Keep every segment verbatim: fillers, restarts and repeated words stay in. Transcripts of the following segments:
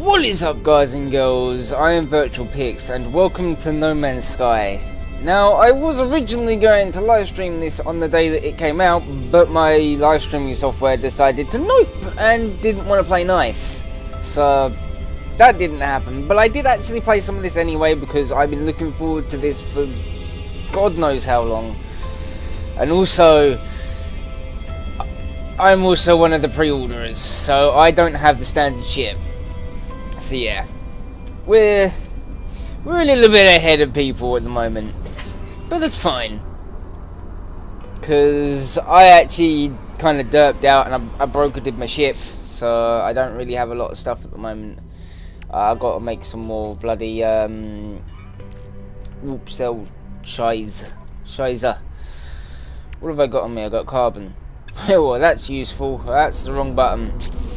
What is up, guys and girls? I am Virtual and welcome to No Man's Sky. Now, I was originally going to live stream this on the day that it came out, but my live streaming software decided to nope and didn't want to play nice. So that didn't happen, but I did actually play some of this anyway because I've been looking forward to this for God knows how long. And also, I'm also one of the pre-orderers, so I don't have the standard chip. So yeah, we're we're a little bit ahead of people at the moment, but it's fine, because I actually kind of derped out and I, I brokered my ship, so I don't really have a lot of stuff at the moment. Uh, I've got to make some more bloody um, whoop cell shiz, shizer. What have I got on me? I got carbon. Well, that's useful. That's the wrong button.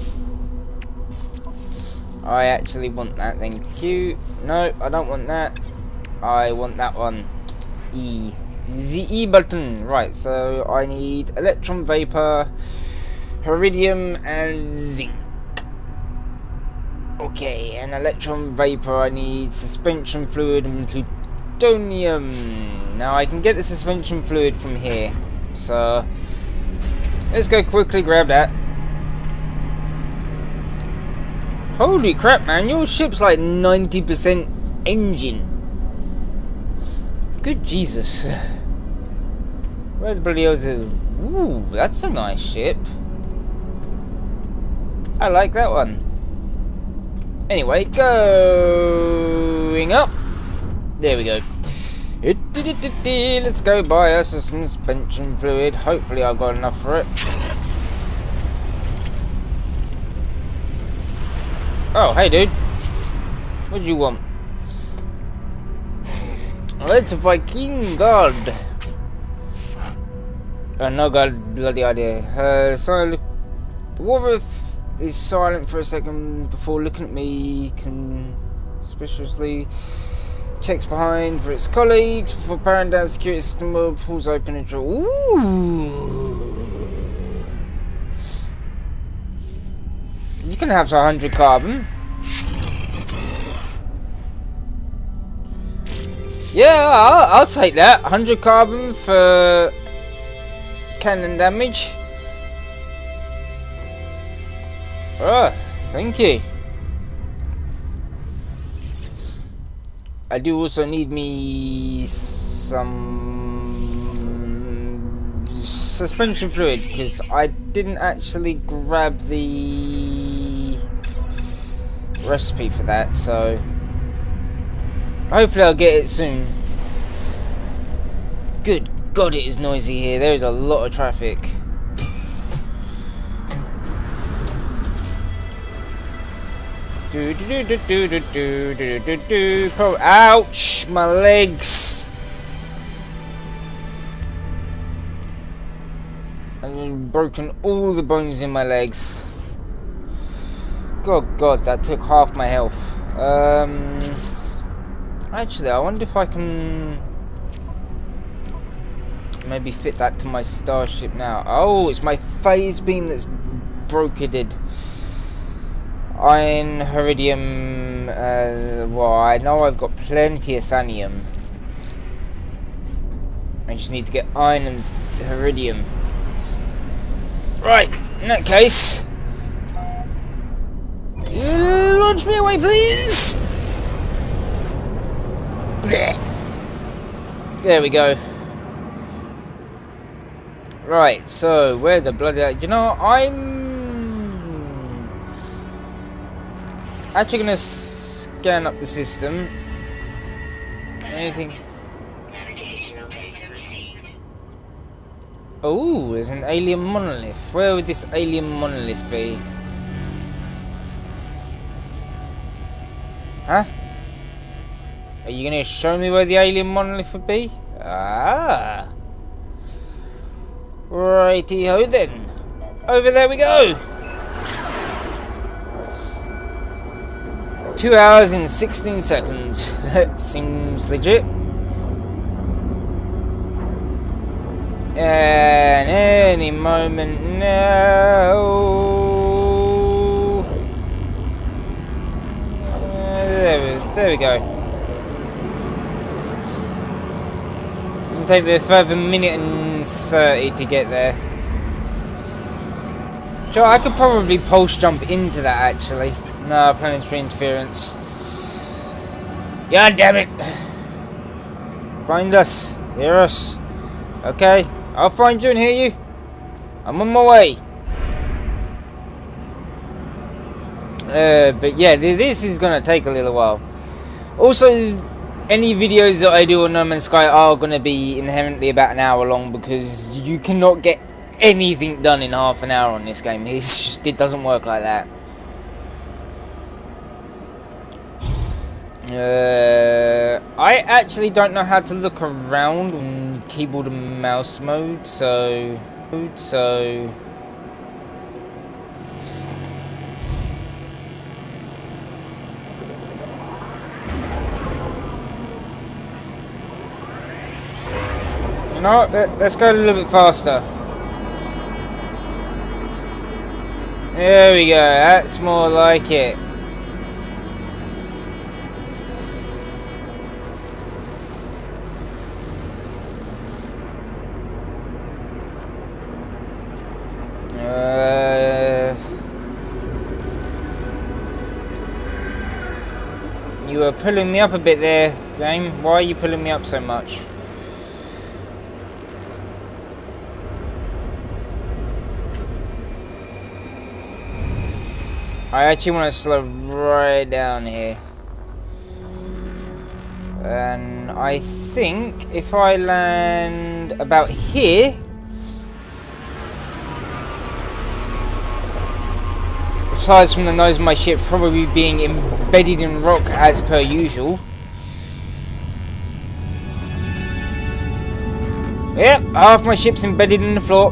I actually want that, thank you. No, I don't want that. I want that one. E. The E button. Right, so I need electron vapor, iridium, and zinc. Okay, and electron vapor, I need suspension fluid and plutonium. Now I can get the suspension fluid from here. So let's go quickly grab that. Holy crap, man, your ship's like ninety percent engine. Good Jesus. Where the bloody hell is it? Ooh, that's a nice ship. I like that one. Anyway, going up. There we go. Let's go buy us some suspension fluid. Hopefully I've got enough for it. Oh, hey dude. What do you want? Let's Viking God. Oh, no God, bloody idea. Uh, so, look, the water is silent for a second before looking at me. Conspicuously checks behind for its colleagues before powering down the security system. Pulls open a drawer. Ooh. You can have one hundred carbon. Yeah, I'll, I'll take that. one hundred carbon for cannon damage. Oh, thank you. I do also need me some suspension fluid because I didn't actually grab the recipe for that, so hopefully I'll get it soon. Good God, it is noisy here. There is a lot of traffic. Do do do do do do do do do. Oh, ouch! My legs. I've broken all the bones in my legs. God, God, that took half my health. Um, actually, I wonder if I can maybe fit that to my starship now. Oh, it's my phase beam that's brokered. Iron, iridium. Uh, well, I know I've got plenty of thanium. I just need to get iron and iridium. Right, in that case, launch me away, please. There we go. Right, so where the bloody, you know, I'm actually gonna scan up the system. Anything? Navigational data received. Oh, there's an alien monolith. Where would this alien monolith be? Huh? Are you gonna show me where the alien monolith would be? Ah. Righty-ho then. Over there we go. Two hours and sixteen seconds. Seems legit. And any moment now. There we go. It'll take me a further minute and thirty to get there. Sure, I could probably pulse jump into that actually. No, planetary interference. God damn it! Find us. Hear us. Okay, I'll find you and hear you. I'm on my way. Uh, but yeah, this is gonna take a little while. Also, any videos that I do on No Man's Sky are gonna be inherently about an hour long because you cannot get anything done in half an hour on this game. It's just, it doesn't work like that. Uh, I actually don't know how to look around in keyboard and mouse mode, so so you know what, let, let's go a little bit faster. There we go, that's more like it. Uh, you were pulling me up a bit there, game. Why are you pulling me up so much? I actually want to slow right down here. And I think if I land about here, aside from the nose of my ship probably being embedded in rock as per usual. Yep, half my ship's embedded in the floor.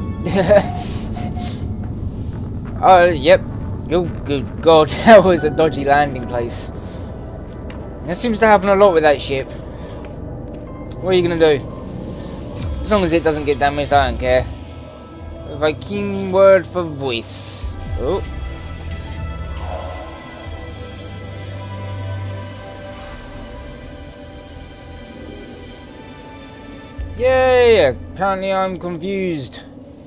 Oh, yep. Oh, good God, that was a dodgy landing place. That seems to happen a lot with that ship. What are you gonna do? As long as it doesn't get damaged, I don't care. A Viking word for voice. Oh. Yay! Apparently I'm confused.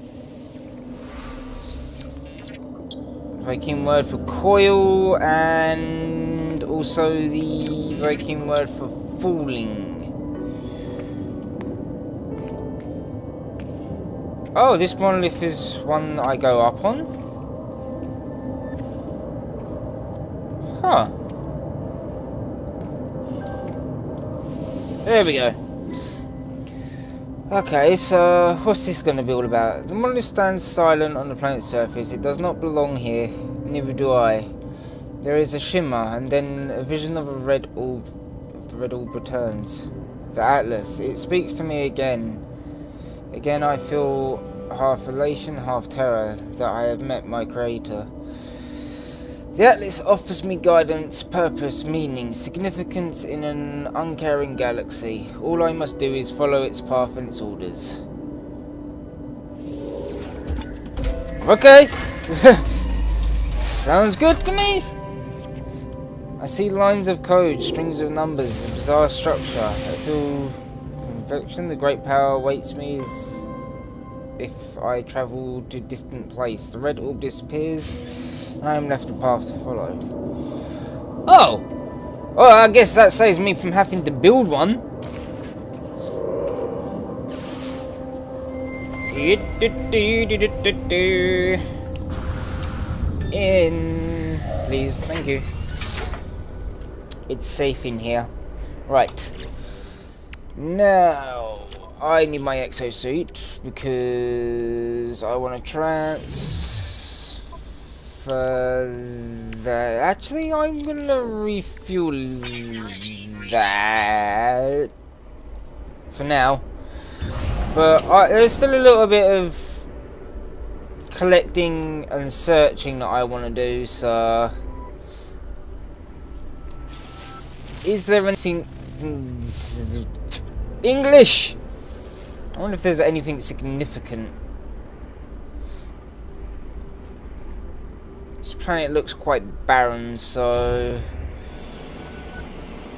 Viking word for coil and also the Viking word for falling. Oh, this monolith is one that I go up on? Huh. There we go. Okay, so what's this going to be all about? The monolith stands silent on the planet's surface. It does not belong here. Neither do I. There is a shimmer, and then a vision of a red orb. Of the red orb returns. The Atlas. It speaks to me again. Again, I feel half elation, half terror that I have met my creator. The Atlas offers me guidance, purpose, meaning, significance in an uncaring galaxy. All I must do is follow its path and its orders. Okay. Sounds good to me. I see lines of code, strings of numbers, a bizarre structure. I feel conviction. The great power awaits me as if I travel to a distant place. The red orb disappears. I am left a path to follow. Oh! Well, I guess that saves me from having to build one. In, please, thank you. It's safe in here. Right. Now, I need my exosuit because I want to transfer that. Actually, I'm gonna refuel that for now. But I, there's still a little bit of collecting and searching that I want to do, so is there anything English? I wonder if there's anything significant. This planet looks quite barren, so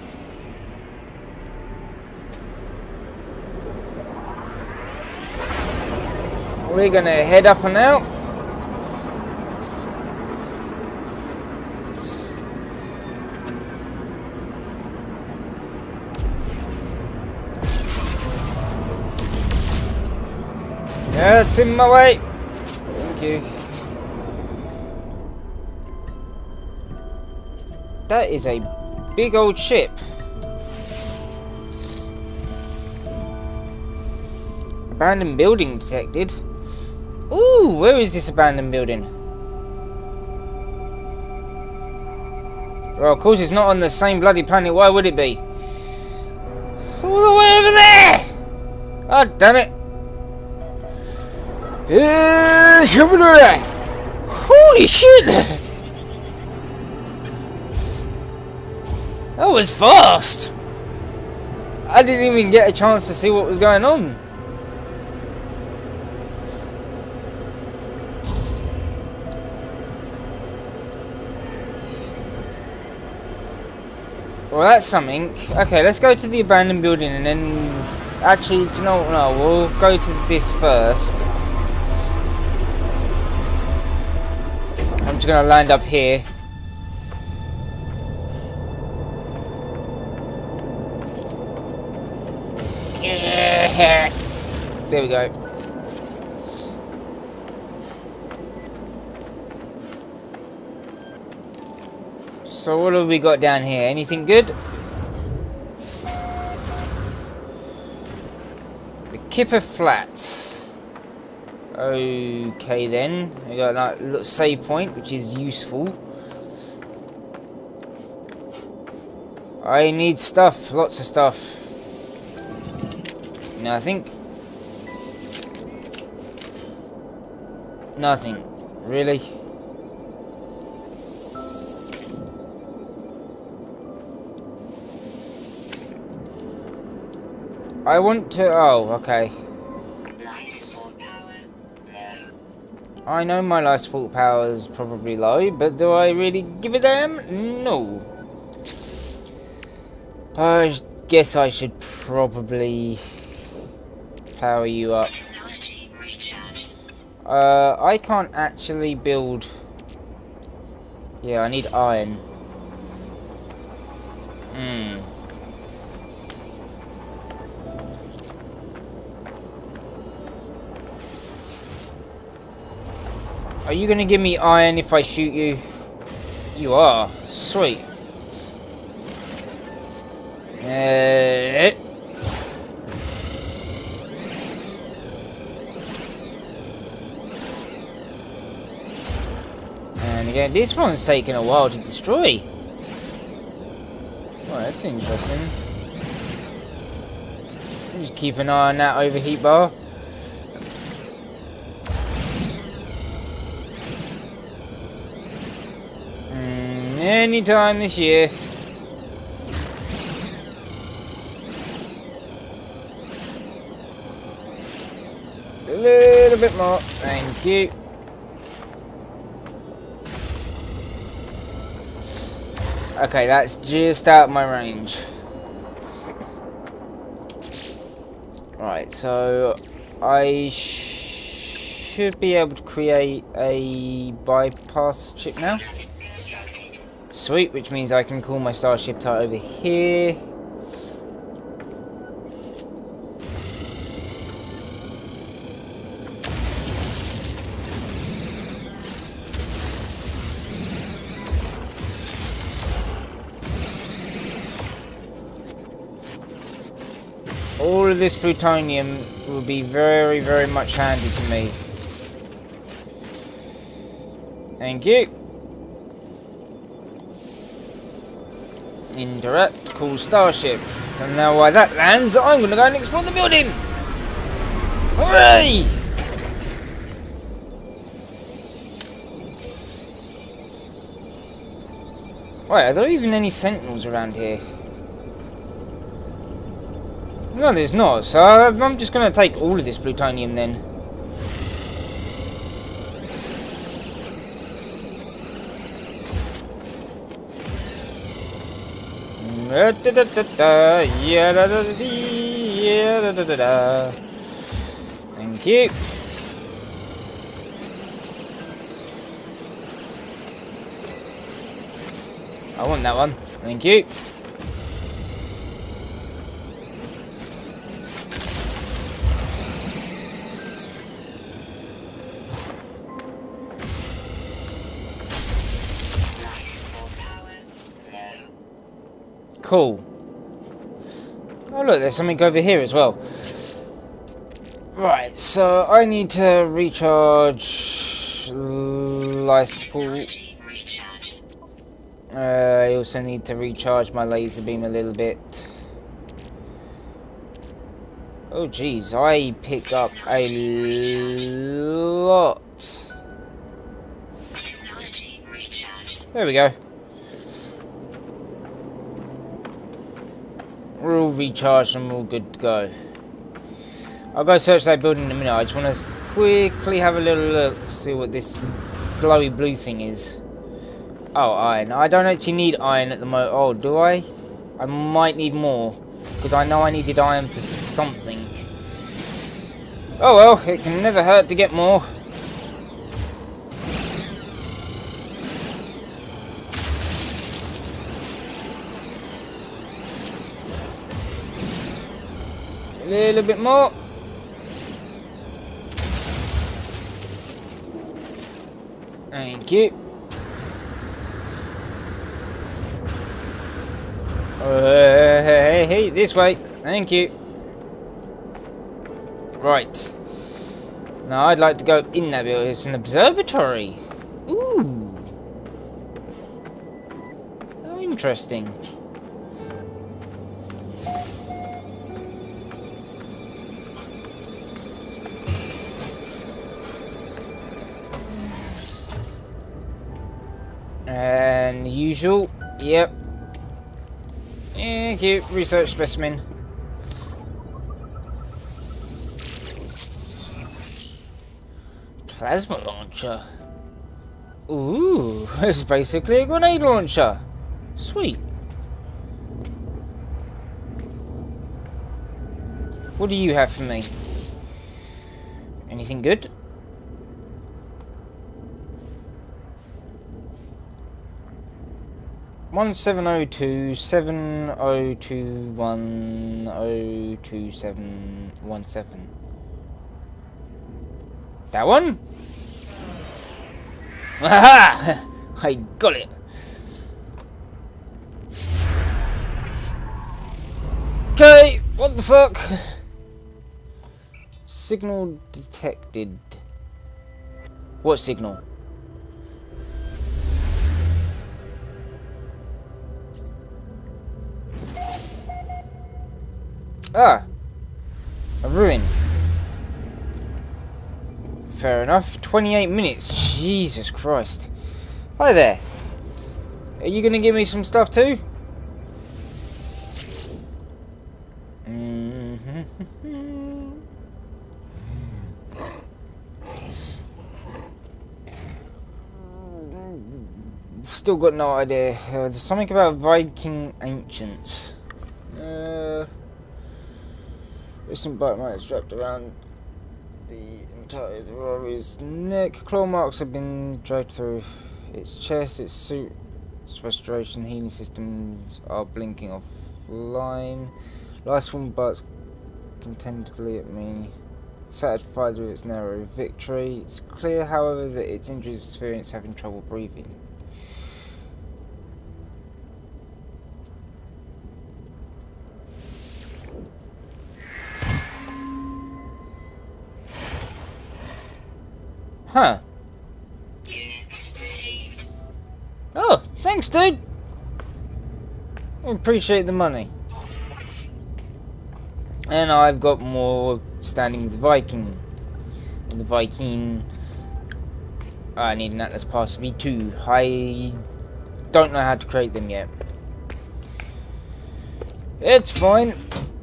we're gonna head up and out. That's in my way. Thank you. That is a big old ship. Abandoned building detected. Ooh, where is this abandoned building? Well, of course it's not on the same bloody planet. Why would it be? It's all the way over there! Oh, damn it. Holy shit! That was fast! I didn't even get a chance to see what was going on. Well, that's something. Okay, let's go to the abandoned building and then... Actually, do you know what? No, we'll go to this first. I'm just gonna land up here. Yeah. There we go. So what have we got down here? Anything good? The Kipper Flats. Okay then. We got a little save point, which is useful. I need stuff, lots of stuff. Nothing. Nothing. Really? I want to... Oh, okay. Life support power low. I know my life support power is probably low, but do I really give a damn? No. I guess I should probably power you up. Technology recharge. Uh, I can't actually build... Yeah, I need iron. Hmm. Are you gonna give me iron if I shoot you? You are. Sweet. Uh, and again, this one's taking a while to destroy. Well, that's interesting. Just keep an eye on that overheat bar. Anytime this year. A little bit more. Thank you. Okay, that's just out of my range. Right, so I sh should be able to create a bypass chip now. Sweet, which means I can call my starship type over here. All of this plutonium will be very, very much handy to me. Thank you. Interact, cool starship. And now while that lands, I'm gonna go and explore the building! Hooray! Wait, are there even any sentinels around here? No, there's not, so I'm just gonna take all of this plutonium then. Da, da, da, da, da. Yeah, da, da, da, da. Yeah, da, da, da, da. Thank you. I want that one. Thank you. Cool. Oh look, there's something over here as well. Right, so I need to recharge life support. Uh, I also need to recharge my laser beam a little bit. Oh geez, I picked up a lot. There we go. We're all recharged and we're all good to go. I'll go search that building in a minute. I just want to quickly have a little look, see what this glowy blue thing is. Oh, iron. I don't actually need iron at the moment. Oh, do I? I might need more, because I know I needed iron for something. Oh well, it can never hurt to get more. A little bit more. Thank you. Uh, hey, hey, hey, this way. Thank you. Right. Now I'd like to go in that building. It's an observatory. Ooh. How interesting. And the usual, yep. Thank you, research specimen. Plasma launcher. Ooh, it's basically a grenade launcher. Sweet. What do you have for me? Anything good? One seven oh two seven oh two one oh two seven one seven. That one? Aha! I got it. Okay, what the fuck? Signal detected. What signal? Ah, a ruin. Fair enough. twenty-eight minutes. Jesus Christ. Hi there. Are you going to give me some stuff too? Mm-hmm. Still got no idea. Uh, there's something about Viking ancients. Uh... Recent bite marks wrapped around the entire of the warrior's neck. Claw marks have been dragged through its chest, its suit, its restoration healing systems are blinking offline. Last one bites contentedly at me, satisfied with its narrow victory. It's clear, however, that its injuries experience having trouble breathing. Huh. Oh, thanks, dude. I appreciate the money. And I've got more standing with the Viking. With the Viking. I need an Atlas Pass V two. I don't know how to create them yet. It's fine.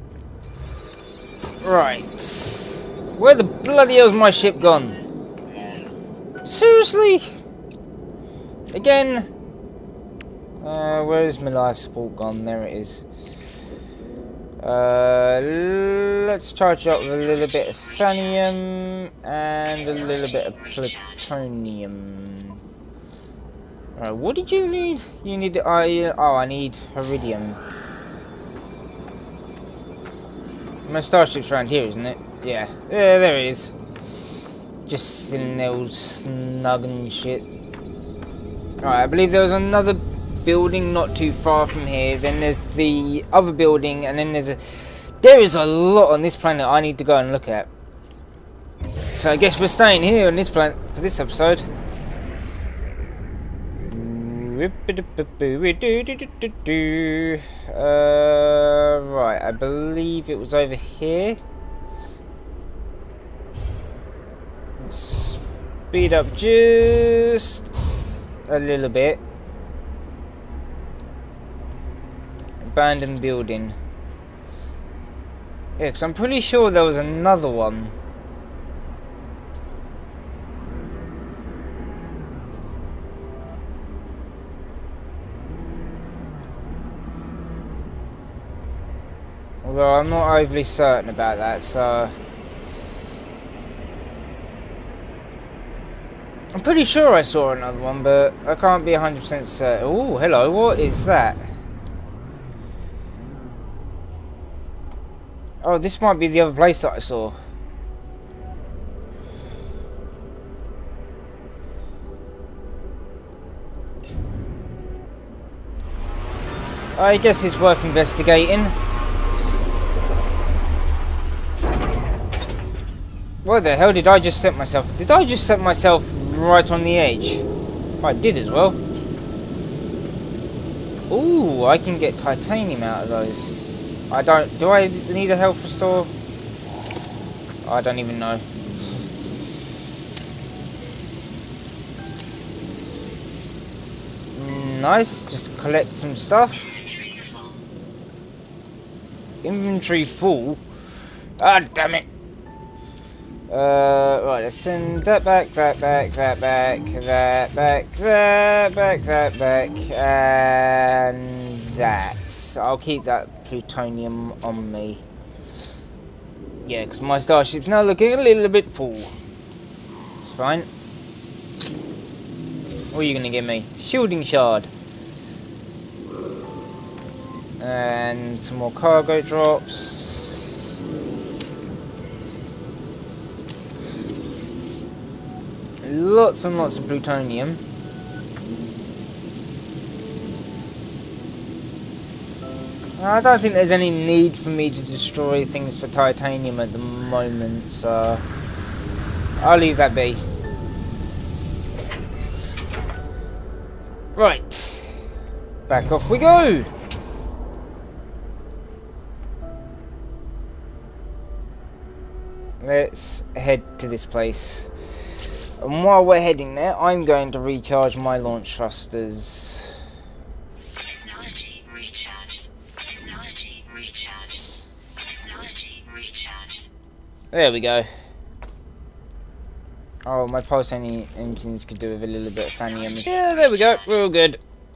Right. Where the bloody hell's my ship gone? Seriously? Again? Uh, where is my life support gone? There it is. Uh, let's charge up with a little bit of thanium and a little bit of plutonium. Right, what did you need? You need I. Oh, I need iridium. My starship's around here, isn't it? Yeah. Yeah, there it is. Just sitting there all snug and shit. Alright, I believe there was another building not too far from here. Then there's the other building, and then there's a... There is a lot on this planet I need to go and look at. So I guess we're staying here on this planet for this episode. Uh, right, I believe it was over here. Speed up just a little bit. Abandoned building. Yeah, because I'm pretty sure there was another one. Although I'm not overly certain about that, so... I'm pretty sure I saw another one, but I can't be one hundred percent certain. Oh, hello, what is that? Oh, this might be the other place that I saw. I guess it's worth investigating. Where the hell did I just set myself? Did I just set myself right on the edge? I did as well. Ooh, I can get titanium out of those. I don't... Do I need a health restore? I don't even know. Nice. Just collect some stuff. Inventory full? Ah, damn it. Uh, right, let's send that back, that back, that back, that back, that back, that back, and that. I'll keep that plutonium on me. Yeah, because my starship's now looking a little bit full. It's fine. What are you going to give me? Shielding shard. And some more cargo drops. Lots and lots of plutonium. I don't think there's any need for me to destroy things for titanium at the moment, so I'll leave that be. Right, back off we go. Let's head to this place. And while we're heading there, I'm going to recharge my launch thrusters. Technology recharge. Technology recharge. Technology recharge. There we go. Oh, my pulsating engines could do with a little bit of thanium. Yeah, there we go. We're all good.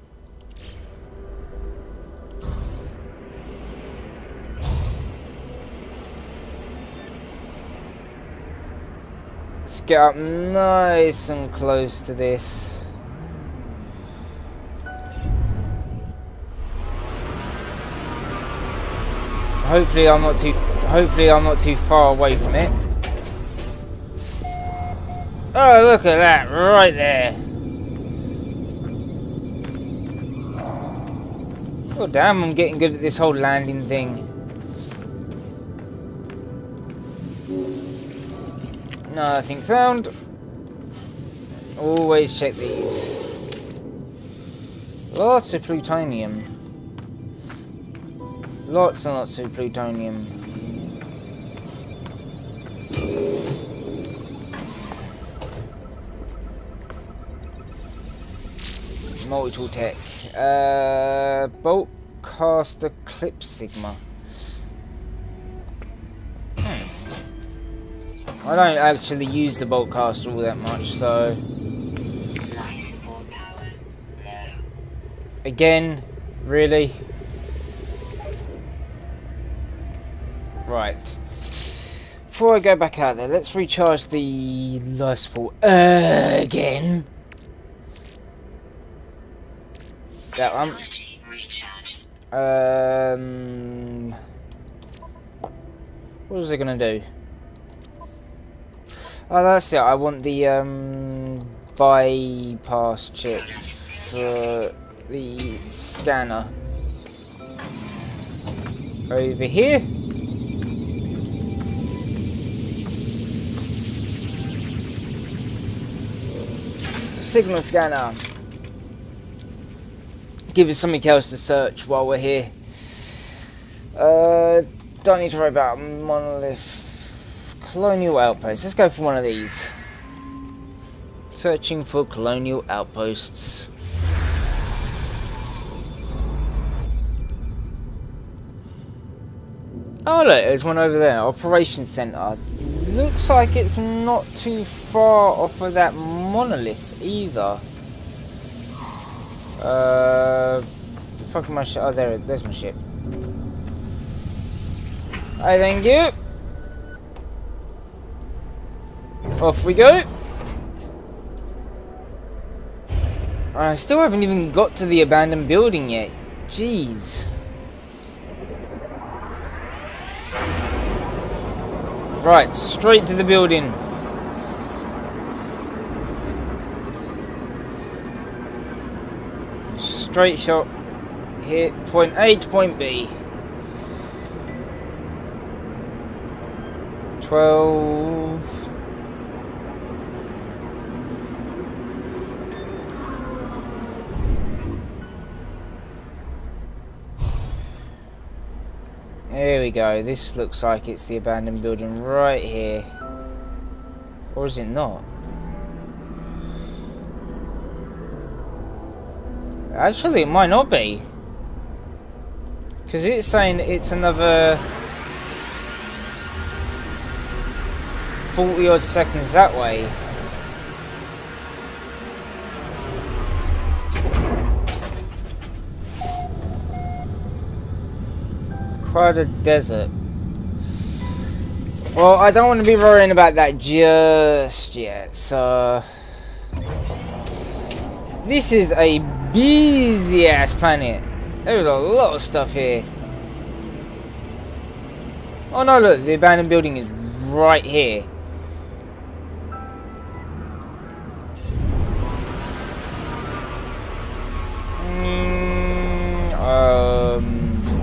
Let's get up nice and close to this. Hopefully I'm not too hopefully I'm not too far away from it. Oh, look at that right there. Oh damn, I'm getting good at this whole landing thing. Nothing found. Always check these. Lots of plutonium. Lots and lots of plutonium. Multi-tool tech. Uh, bolt caster clip sigma. I don't actually use the bolt caster all that much, so again, really? Right. Before I go back out there, let's recharge the life support uh, again. That one. Technology recharge. Um, what was I gonna do? Oh, that's it. I want the um, bypass chip for the scanner. Over here. Signal scanner. Give us something else to search while we're here. Uh, don't need to worry about monolith. Colonial outposts. Let's go for one of these. Searching for colonial outposts. Oh look, there's one over there. Operations Center. Looks like it's not too far off of that monolith either. Uh, the fuck am my ship? Oh, there, there's my ship. I thank you. Off we go. I still haven't even got to the abandoned building yet. Jeez. Right, straight to the building. Straight shot. Hit point A to point B. Twelve. There we go. This looks like it's the abandoned building right here. Or is it not? Actually, it might not be. Because it's saying it's another forty odd seconds that way. Crowded desert. Well, I don't want to be worrying about that just yet, so... This is a busy ass planet. There's a lot of stuff here. Oh no, look, the abandoned building is right here. Mm, um...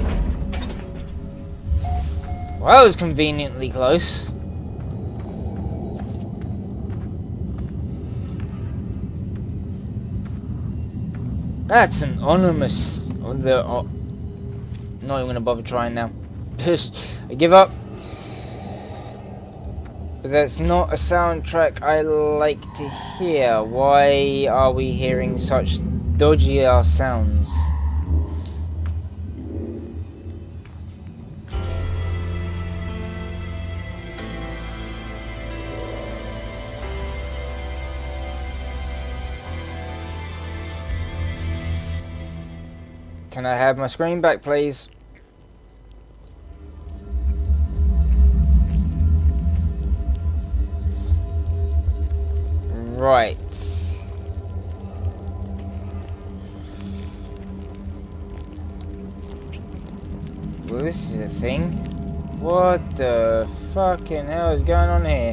Well, that was conveniently close. That's an anonymous. The uh, not even gonna bother trying now. I give up. But that's not a soundtrack I like to hear. Why are we hearing such dodgy ass sounds? Can I have my screen back, please? Right. Well, this is a thing. What the fucking hell is going on here?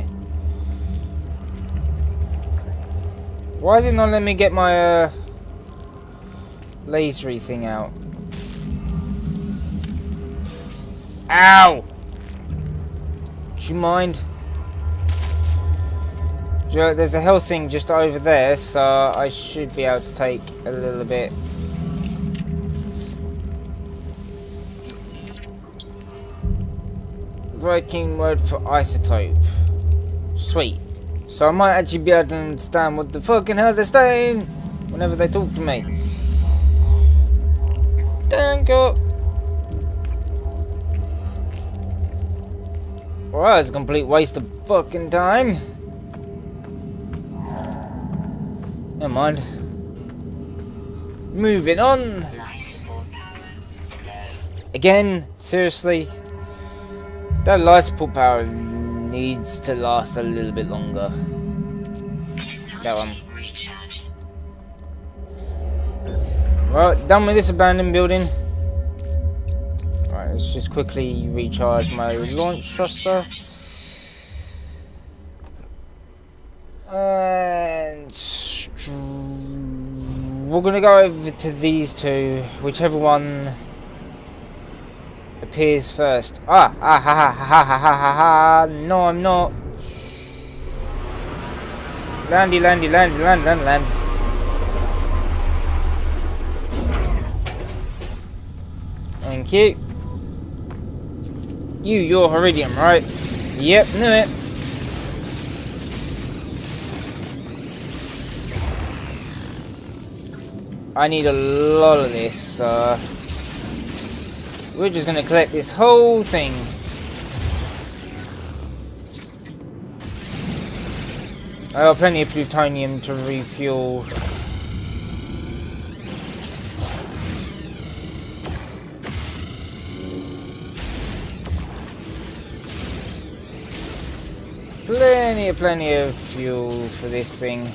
Why is it not letting me get my, uh... lasery thing out? Ow! Do you mind? Do you know, there's a health thing just over there, so I should be able to take a little bit. Viking word for isotope. Sweet. So I might actually be able to understand what the fucking hell they're saying whenever they talk to me. Thank you. Well, that was a complete waste of fucking time. Never mind. Moving on. Again, seriously. That life support power needs to last a little bit longer. That one. Well, done with this abandoned building. Right, let's just quickly recharge my launch thruster. And we're gonna go over to these two, whichever one appears first. Ah, ah, ha, ha, ha, ha, ha, ha, ha. No, I'm not. Landy, landy, landy, land, land, land. Thank you. You, you're Heridium, right? Yep, knew it. I need a lot of this. Uh, we're just gonna collect this whole thing. I got plenty of plutonium to refuel. Plenty, plenty of fuel for this thing.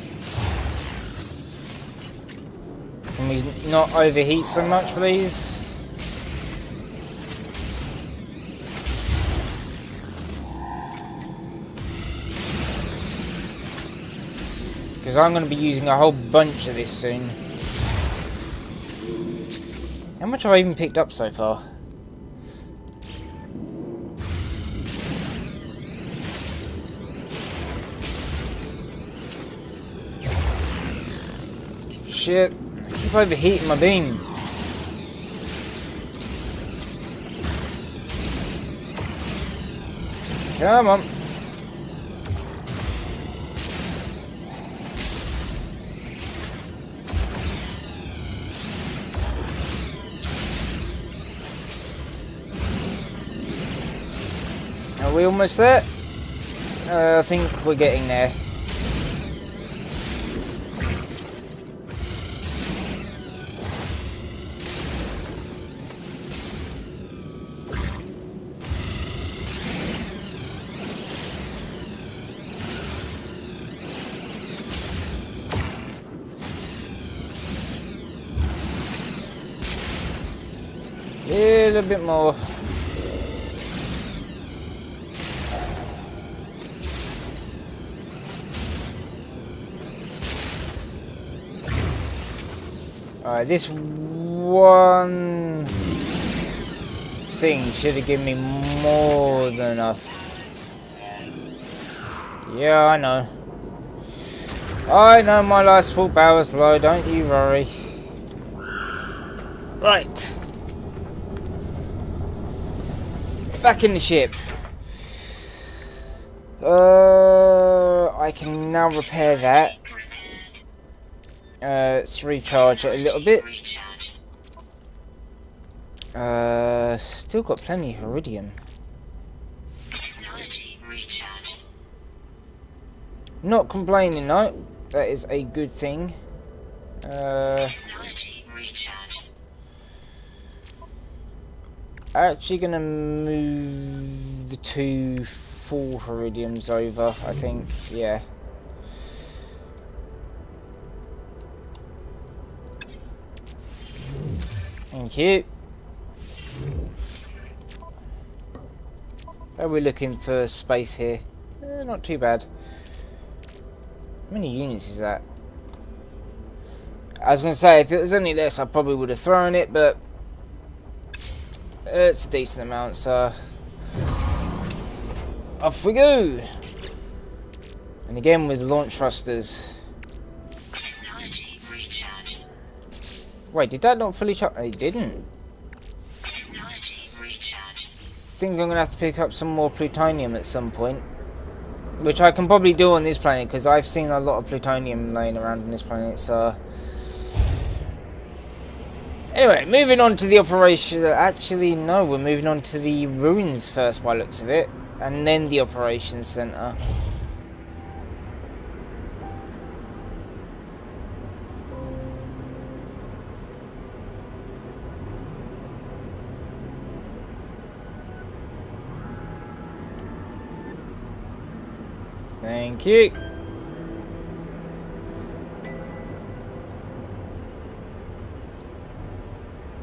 Can we not overheat so much, please? Because I'm going to be using a whole bunch of this soon. How much have I even picked up so far? Shit, I keep overheating my beam. Come on. Are we almost there? Uh, I think we're getting there. A little bit more. Alright, this one thing should have given me more than enough. Yeah, I know. I know my last full power's low, don't you worry. Right. Back in the ship. Uh, I can now repair that. Uh, let's recharge it a little bit. Uh, still got plenty of iridium. Not complaining, no. That is a good thing. Uh, actually gonna move the two full iridiums over, I think. Yeah. Thank you. How are we looking for space here? Eh, not too bad. How many units is that? I was going to say, if it was any less, I probably would have thrown it, but it's a decent amount, so off we go. And again with launch thrusters. Wait, did that not fully charge? It didn't. Think I'm going to have to pick up some more plutonium at some point. Which I can probably do on this planet, because I've seen a lot of plutonium laying around on this planet, so... Anyway, moving on to the operation... Actually, no, we're moving on to the ruins first by looks of it. And then the operations centre. Thank you.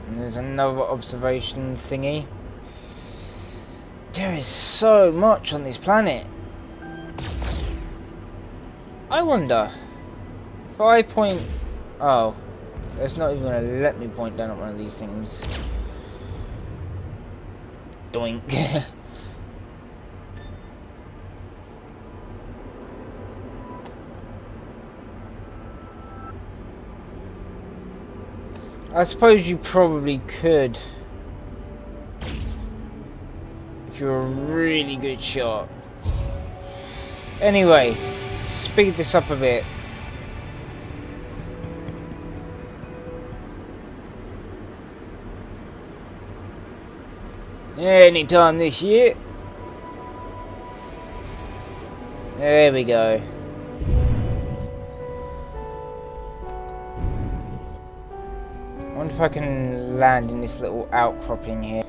And there's another observation thingy. There is so much on this planet. I wonder if I point... Oh, it's not even going to let me point down at one of these things. Doink. I suppose you probably could if you're a really good shot. Anyway, speed this up a bit. Anytime this year. There we go. I wonder if I can land in this little outcropping here.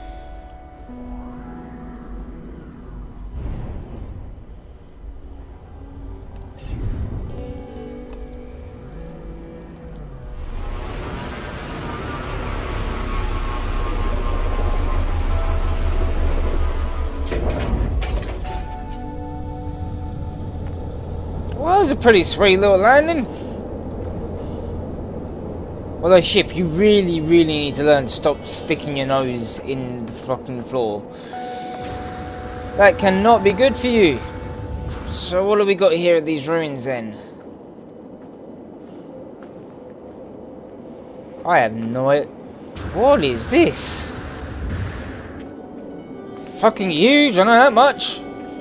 Well, that was a pretty sweet little landing. Although, ship, you really, really need to learn to stop sticking your nose in the fucking floor. That cannot be good for you. So what have we got here at these ruins then? I have no idea. What is this? Fucking huge, I know that much.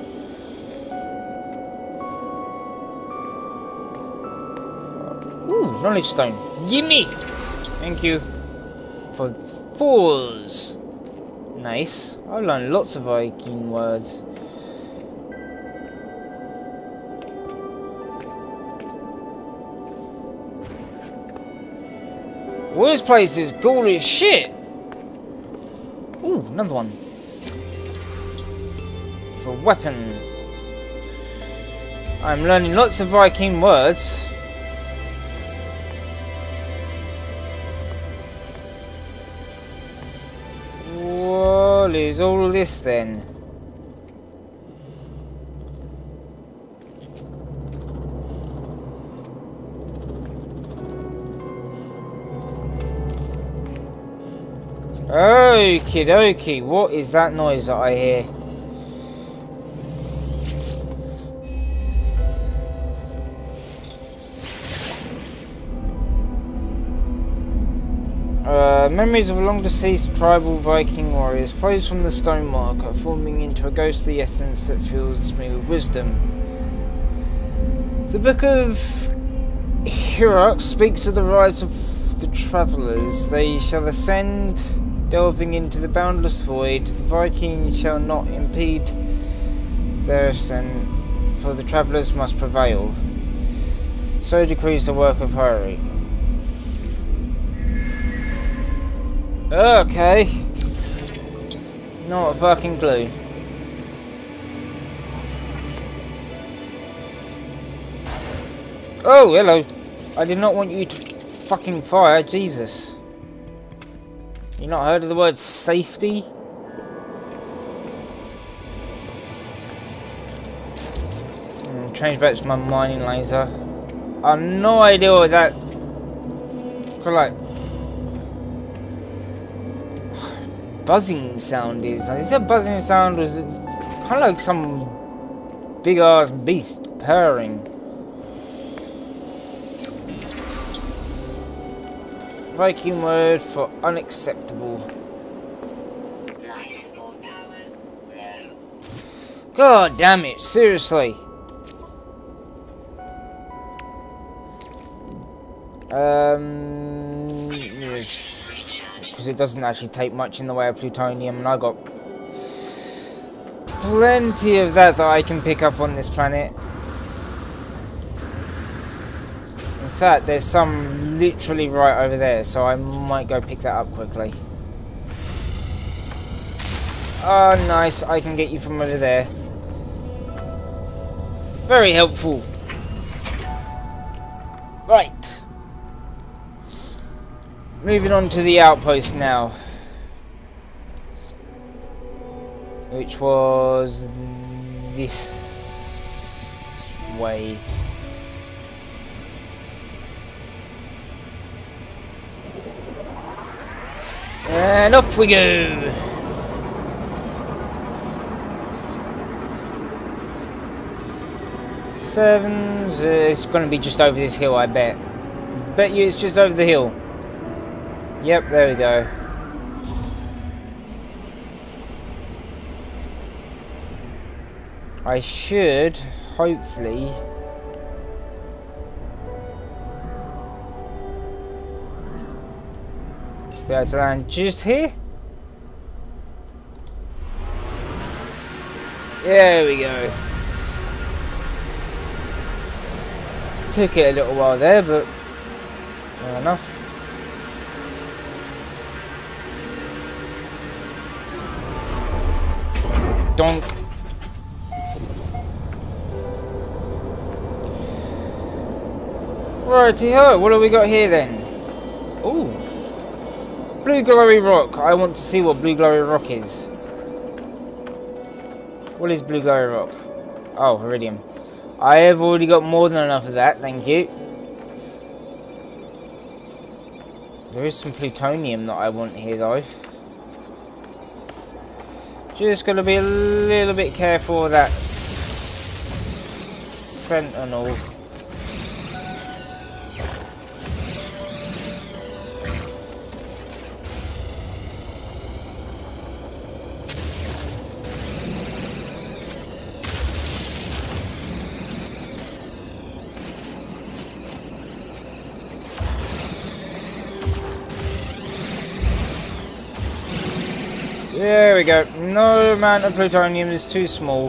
Ooh, knowledge stone. Gimme! Thank you. For fours. Nice. I learned lots of Viking words. Well, this place is cool as shit. Ooh, another one. For weapon. I'm learning lots of Viking words. What is all this then? Okie dokie, what is that noise that I hear? Uh, memories of long deceased tribal Viking warriors flows from the stone marker, forming into a ghostly essence that fills me with wisdom. The book of Shurk speaks of the rise of the travellers. They shall ascend, delving into the boundless void. The Vikings shall not impede their ascent, for the travellers must prevail. So decrees the work of Shurk. Okay. Not a fucking clue. Oh, hello. I did not want you to fucking fire. Jesus. You not heard of the word safety? Hmm, change back to my mining laser. I have no idea what that... like... buzzing sound is. Is that buzzing sound? Was it kind of like some big ass beast purring? Viking word for unacceptable. Life support power low. God damn it! Seriously. Um. Yes. Because it doesn't actually take much in the way of plutonium, and I got plenty of that that I can pick up on this planet. In fact, there's some literally right over there, so I might go pick that up quickly. Oh, nice, I can get you from over there. Very helpful. Right. moving on to the outpost now. Which was this way. And off we go! Sevens, uh, it's going to be just over this hill, I bet. Bet you it's just over the hill. Yep, there we go. I should, hopefully... be able to land just here. There we go. Took it a little while there, but fair enough. Donk. Righty-ho, what have we got here then? Ooh. Blue glowy rock. I want to see what blue glowy rock is. What is blue glowy rock? Oh, iridium. I have already got more than enough of that, thank you. There is some plutonium that I want here though. Just gotta be a little bit careful of that sentinel. There we go. No amount of plutonium is too small.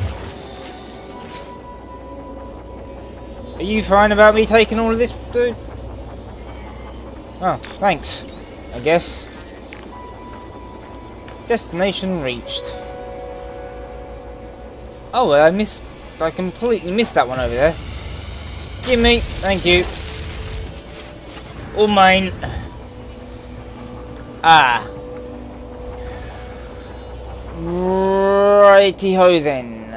Are you fine about me taking all of this, dude? Oh, thanks. I guess. Destination reached. Oh, I missed... I completely missed that one over there. Give me. Thank you. All mine. Ah. Righty-ho then.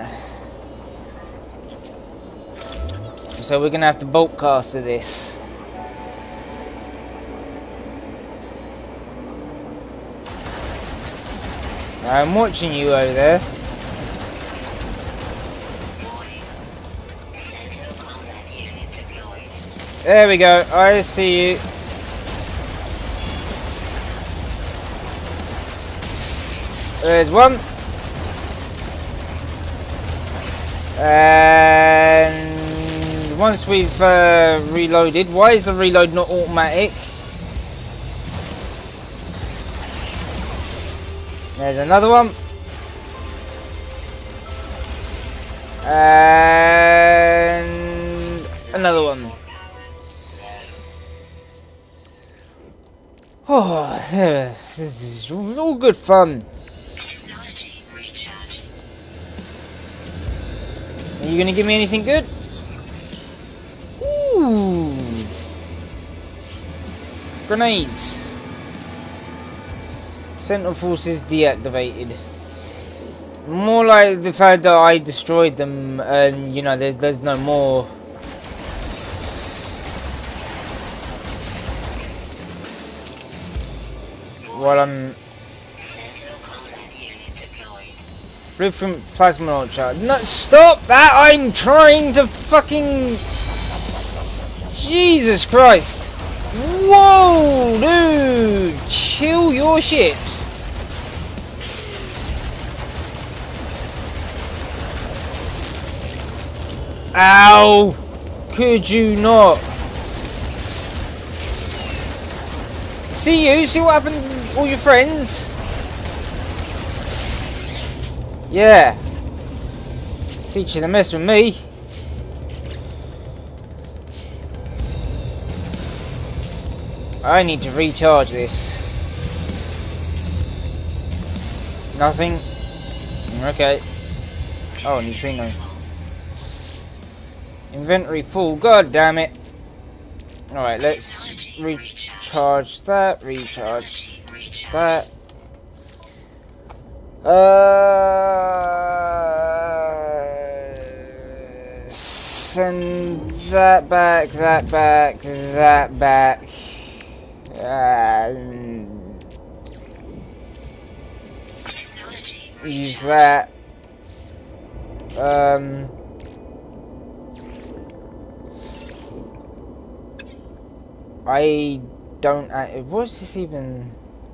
So we're gonna have to bolt cast to this. I'm watching you over there. There we go, I see you. There's one. And once we've uh, reloaded, why is the reload not automatic? There's another one. And another one. Oh, this is all good fun. Are you gonna give me anything good? Ooh. Grenades. Sentinel forces deactivated. More like the fact that I destroyed them and, you know, there's, there's no more. While I'm... Blueprint plasma launcher. No, stop that! I'm trying to fucking... Jesus Christ! Whoa, dude! Chill your shit! Ow! Could you not? See you? See what happened to all your friends? Yeah. Teach you to mess with me. I need to recharge this. Nothing? Okay. Oh, neutrino. Inventory full. God damn it. Alright, let's recharge that, recharge that. Uh, send that back, that back, that back. And use that. Um... I don't... What is this even...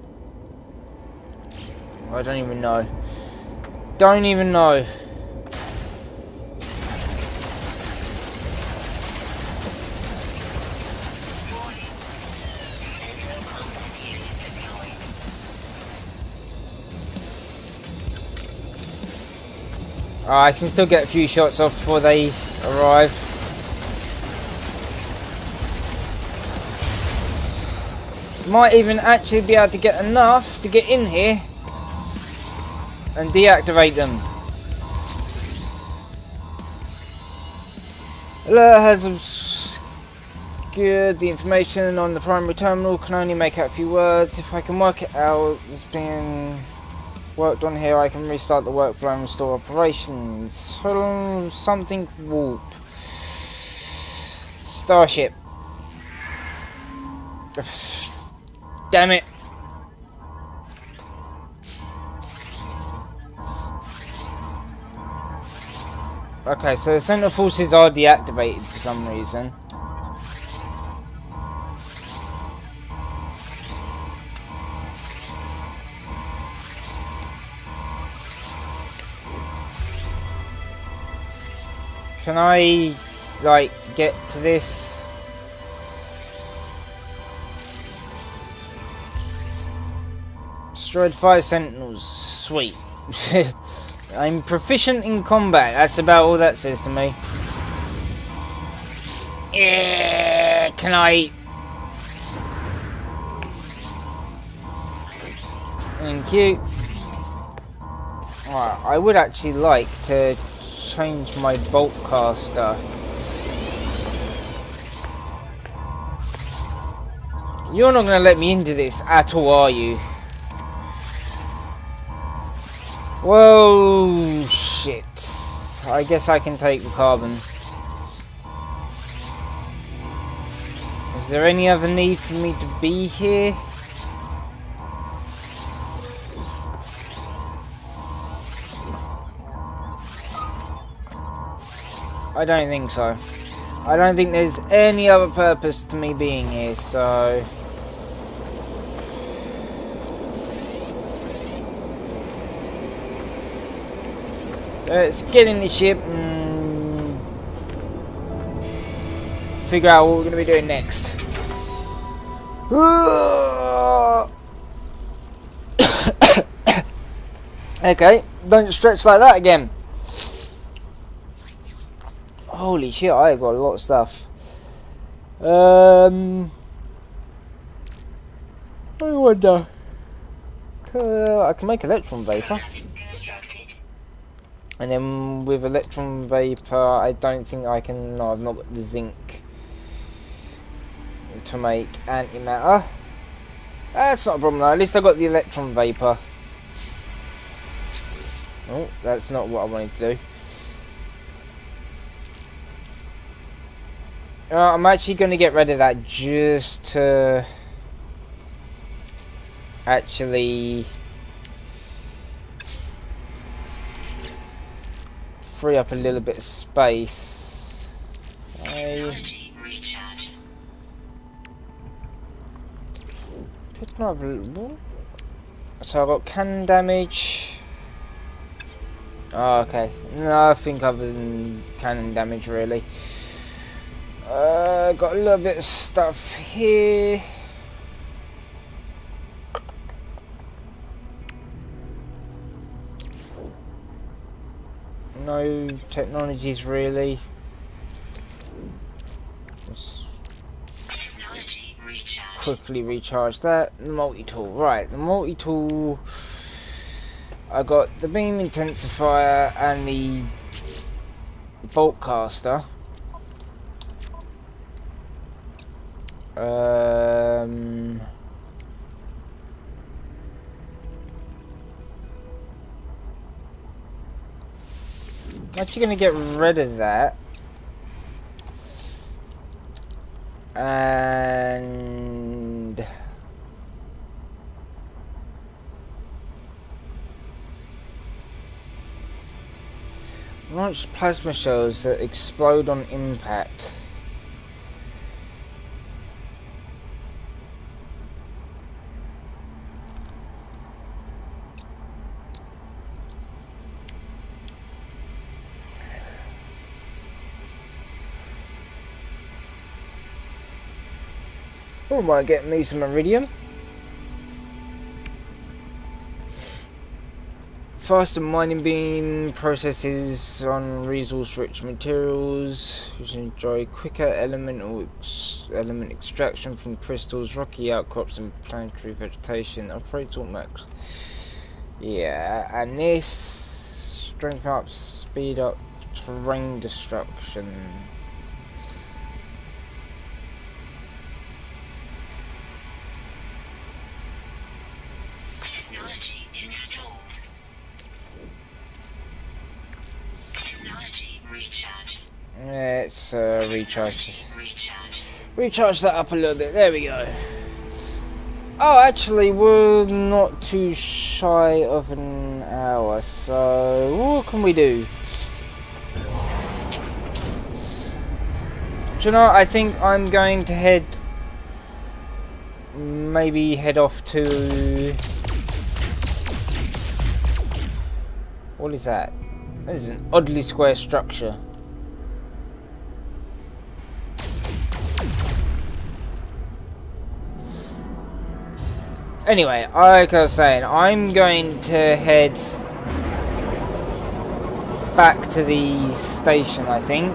I don't even know. Don't even know. Uh, I can still get a few shots off before they arrive. Might even actually be able to get enough to get in here and deactivate them. Alert has obscured the information on the primary terminal. Can only make out a few words. If I can work it out, it's being worked on here. I can restart the workflow and restore operations. Hmm, something warp. Starship. Damn it. Okay, so the Central Forces are deactivated for some reason. Can I, like, get to this? Destroyed five sentinels. Sweet. I'm proficient in combat. That's about all that says to me. Yeah, can I... Thank you. Alright, I would actually like to change my bolt caster. You're not going to let me into this at all, are you? Whoa, shit. I guess I can take the carbon. Is there any other need for me to be here? I don't think so. I don't think there's any other purpose to me being here, so... Let's get in the ship and figure out what we're going to be doing next. Okay, don't stretch like that again. Holy shit, I've got a lot of stuff. Um, I wonder. Uh, I can make electron vapor. And then with electron vapor, I don't think I can. No, I've not got the zinc to make antimatter. That's not a problem though. At least I got the electron vapor. Oh, that's not what I wanted to do. Uh, I'm actually going to get rid of that just to actually free up a little bit of space. I could not have... So I got cannon damage. Oh, okay. Nothing other than cannon damage, really. Uh, got a little bit of stuff here. No technologies really. Let's quickly recharge that. The multi-tool. Right, the multi-tool. I got the beam intensifier and the bolt caster. Um, I'm actually going to get rid of that. And launch plasma shells that explode on impact. Oh, might get me some iridium. Faster mining beam processes on resource-rich materials. You can enjoy quicker elemental ex element extraction from crystals, rocky outcrops, and planetary vegetation. Operates all max. Yeah, and this strength up, speed up, terrain destruction. Technology installed. Technology recharge. Let's uh, recharge. Recharge. Recharge that up a little bit. There we go. Oh, actually, we're not too shy of an hour. So, what can we do? Do you know, I think I'm going to head... Maybe head off to... What is that? That is an oddly square structure. Anyway, like I was saying, I'm going to head back to the station, I think.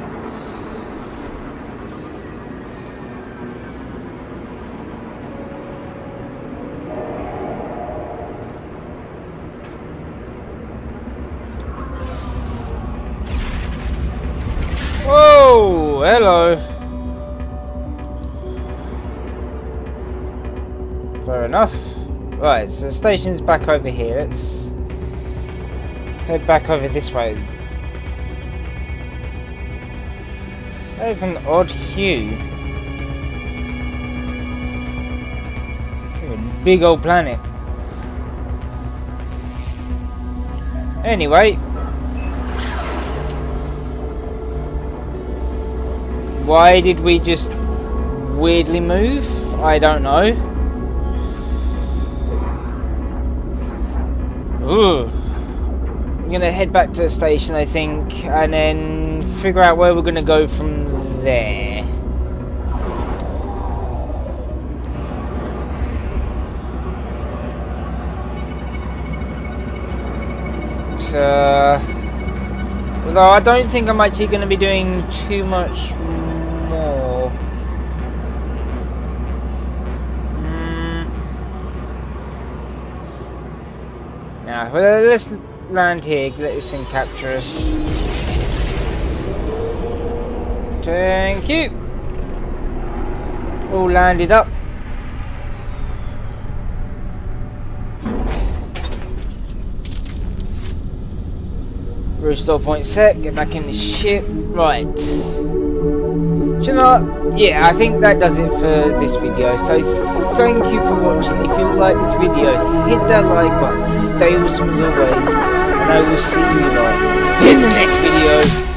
Whoa, hello. Fair enough. Right, so the station's back over here. Let's head back over this way. There's an odd hue. A big old planet. Anyway. Why did we just weirdly move? I don't know. Ooh. We're gonna head back to the station, I think, and then figure out where we're gonna go from there. So, although I don't think I'm actually gonna be doing too much more. Nah, well, let's land here, let this thing capture us. Thank you. All landed up. Restore point set, get back in the ship. Right. Do you know what? Yeah, I think that does it for this video. So thank you for watching. If you like this video, hit that like button. Stay awesome as always. And I will see you lot in the next video.